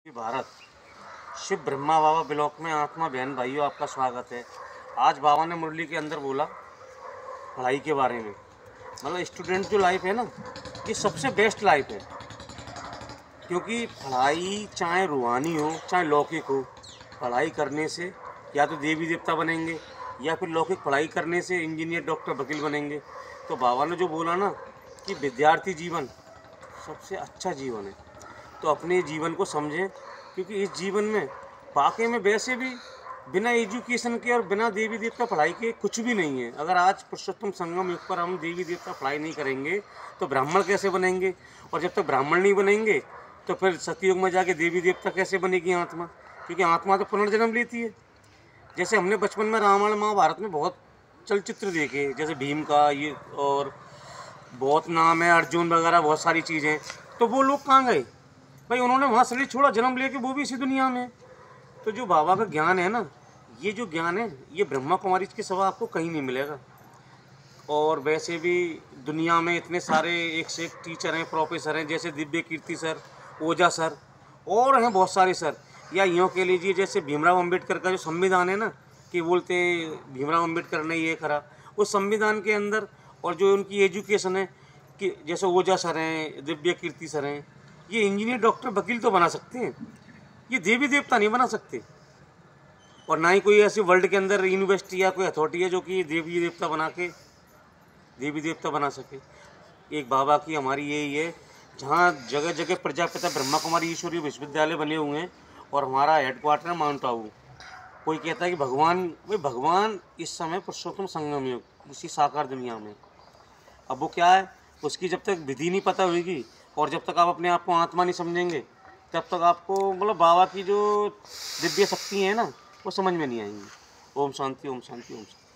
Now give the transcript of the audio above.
Bharat Shiv Brahma Baba block में आत्मा बहन भाइयों आपका स्वागत है। आज बाबा ने मुरली के अंदर बोला पढ़ाई के बारे में। मतलब स्टूडेंट जो लाइफ है ना, ये सबसे बेस्ट लाइफ है, क्योंकि पढ़ाई चाहे रूहानी हो चाहे लौकिक हो, पढ़ाई करने से या तो देवी देवता बनेंगे या फिर लौकिक पढ़ाई करने से इंजीनियर डॉक्टर वकील बनेंगे। तो बाबा ने जो बोला ना कि विद्यार्थी जीवन सबसे अच्छा जीवन है, तो अपने जीवन को समझें, क्योंकि इस जीवन में वाकई में वैसे भी बिना एजुकेशन के और बिना देवी देवता पढ़ाई के कुछ भी नहीं है। अगर आज पुरुषोत्तम संगम युग पर हम देवी देवता पढ़ाई नहीं करेंगे तो ब्राह्मण कैसे बनेंगे, और जब तक ब्राह्मण नहीं बनेंगे तो फिर सतयुग में जाके देवी देवता कैसे बनेगी आत्मा, क्योंकि आत्मा तो पुनर्जन्म लेती है। जैसे हमने बचपन में रामायण महाभारत में बहुत चलचित्र देखे, जैसे भीम का ये और बहुत नाम है, अर्जुन वगैरह बहुत सारी चीज़ें, तो वो लोग कहाँ गए भाई? उन्होंने वहाँ शरीर छोड़ा, जन्म लेके वो भी इसी दुनिया में। तो जो बाबा का ज्ञान है ना, ये जो ज्ञान है ये ब्रह्मा कुमारी के सिवा आपको कहीं नहीं मिलेगा। और वैसे भी दुनिया में इतने सारे एक से एक टीचर हैं, प्रोफेसर हैं, जैसे दिव्य कीर्ति सर, ओझा सर, और हैं बहुत सारे सर। या यूँ कह लीजिए जैसे भीमराव अम्बेडकर का जो संविधान है ना, कि बोलते हैं भीमराव अम्बेडकर ने ये करा, उस संविधान के अंदर और जो उनकी एजुकेशन है, कि जैसे ओझा सर हैं, दिव्य कीर्ति सर हैं, ये इंजीनियर डॉक्टर वकील तो बना सकते हैं, ये देवी देवता नहीं बना सकते। और ना ही कोई ऐसी वर्ल्ड के अंदर यूनिवर्सिटी या कोई अथॉरिटी है जो कि देवी देवता बना के देवी देवता बना सके। एक बाबा की हमारी यही है, जहाँ जगह जगह प्रजापिता ब्रह्मा कुमारी ईश्वरीय विश्वविद्यालय बने हुए हैं और हमारा हेडक्वार्टर है माउंट आबू। कोई कहता है कि भगवान इस समय पुरुषोत्तम संगम युग इसी साकार दुनिया में। अब वो क्या है, उसकी जब तक विधि नहीं पता होगी और जब तक आप अपने आप को आत्मा नहीं समझेंगे, तब तक आपको मतलब बाबा की जो दिव्य शक्ति है ना, वो समझ में नहीं आएंगी। ओम शांति, ओम शांति, ओम शांति।